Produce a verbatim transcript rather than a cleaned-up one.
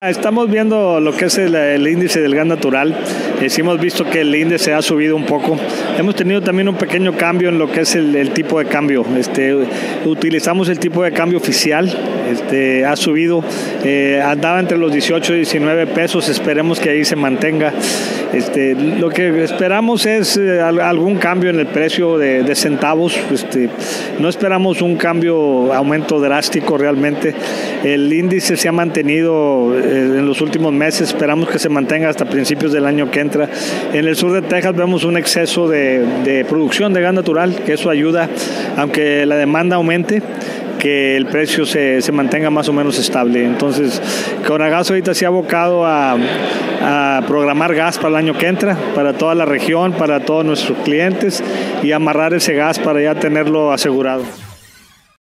Estamos viendo lo que es el, el índice del gas natural. Eh, sí hemos visto que el índice ha subido un poco. Hemos tenido también un pequeño cambio en lo que es el, el tipo de cambio. Este, utilizamos el tipo de cambio oficial. Este, ha subido, eh, andaba entre los dieciocho y diecinueve pesos. Esperemos que ahí se mantenga. Este, lo que esperamos es eh, algún cambio en el precio de, de centavos. Este, no esperamos un cambio, aumento drástico realmente. El índice se ha mantenido eh, en los últimos meses, esperamos que se mantenga hasta principios del año que entra. En el sur de Texas vemos un exceso de, de producción de gas natural, que eso ayuda, aunque la demanda aumente, que el precio se, se mantenga más o menos estable. Entonces, Conagas ahorita se ha abocado a, a programar gas para el año que entra, para toda la región, para todos nuestros clientes, y amarrar ese gas para ya tenerlo asegurado.